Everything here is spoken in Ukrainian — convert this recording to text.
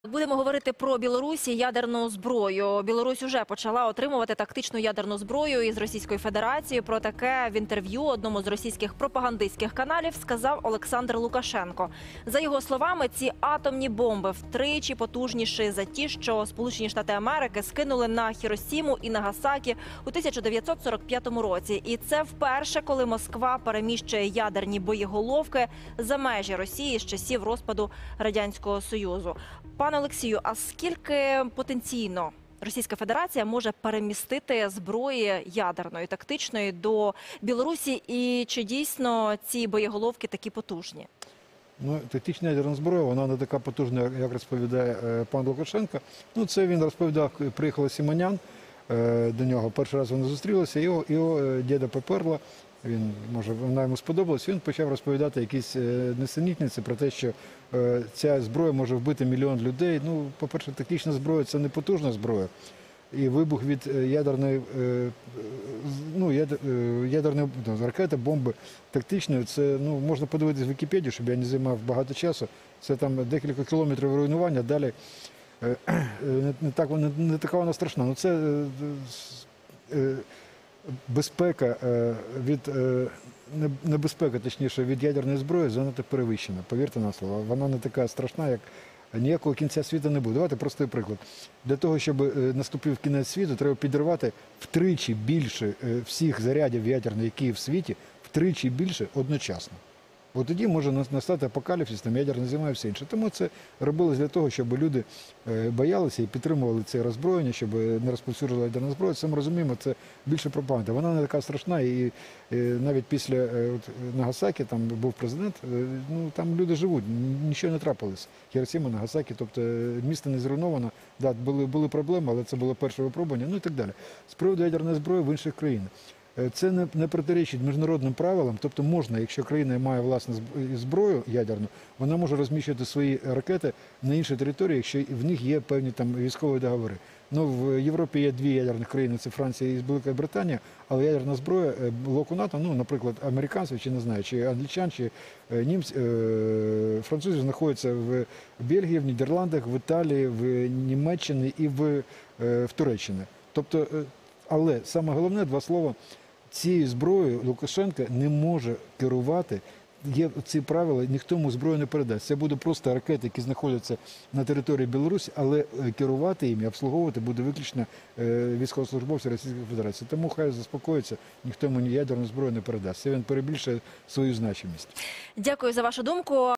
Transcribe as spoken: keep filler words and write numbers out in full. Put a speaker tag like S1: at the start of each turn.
S1: Будемо говорити про Білорусь і ядерну зброю. Білорусь уже почала отримувати тактичну ядерну зброю із Російської Федерації. Про таке в інтерв'ю одному з російських пропагандистських каналів сказав Олександр Лукашенко. За його словами, ці атомні бомби втричі потужніші за ті, що Сполучені Штати Америки скинули на Хіросіму і Нагасакі у тисяча дев'ятсот сорок п'ятому році. І це вперше, коли Москва переміщує ядерні боєголовки за межі Росії з часів розпаду Радянського Союзу. Пане Олексію, а скільки потенційно Російська Федерація може перемістити зброї ядерної, тактичної до Білорусі? І чи дійсно ці боєголовки такі потужні?
S2: Ну, тактична ядерна зброя, вона не така потужна, як розповідає е, пан Лукашенко. Ну, це він розповідав, приїхав Симонян е, до нього. Перший раз вони зустрілися, його, його е, діда поперла. Він, може, вона йому сподобалась, він почав розповідати якісь е, несенітниці про те, що е, ця зброя може вбити мільйон людей. Ну, по-перше, тактична зброя – це не потужна зброя. І вибух від ядерної, е, ну, ядер, е, ядерної ну, ракети, бомби тактичної, це, ну, можна подивитися в Вікіпедію, щоб я не займав багато часу. Це там декілька кілометрів руйнування, далі е, не, не, так, не, не така вона страшна. Ну, це е, е, безпека від небезпека, точніше, від ядерної зброї занадто перевищена. Повірте на слово, вона не така страшна, як ніякого кінця світу не буде. Давайте простий приклад. Для того, щоб наступив кінець світу, треба підірвати втричі більше всіх зарядів ядерних, які є в світі, втричі більше одночасно. От тоді може настати апокаліпсис, там ядерна зима і все інше. Тому це робилось для того, щоб люди боялися і підтримували це роззброєння, щоб не розповсюджували ядерну зброю. Це ми розуміємо, це більше пропаганда. Вона не така страшна, і навіть після от, Нагасакі, там був президент, ну там люди живуть, нічого не трапилось. Хіросіма, Нагасакі, тобто місто не зруйновано, да, були, були проблеми, але це було перше випробування, ну і так далі. З приводу ядерної зброї в інших країнах. Це не, не протирічить міжнародним правилам, тобто можна, якщо країна має власну зброю ядерну, вона може розміщувати свої ракети на іншій території, якщо в них є певні там військові договори. Ну, в Європі є дві ядерні країни, це Франція і Велика Британія, але ядерна зброя блоку НАТО, ну, наприклад, американців, чи не знаю, чи англічан, чи німці, французів знаходяться в Бельгії, в Нідерландах, в Італії, в Німеччині і в, в Туреччині. Тобто, але саме головне, два слова, цією зброєю Лукашенко не може керувати. Є ці правила, ніхто йому зброю не передасть. Це буде просто ракети, які знаходяться на території Білорусі, але керувати їм і обслуговувати буде виключно військовослужбовці Російської Федерації. Тому хай заспокоїться, ніхто йому ні ядерну зброю не передасть. Це він перебільшує свою значимість.
S1: Дякую за вашу думку.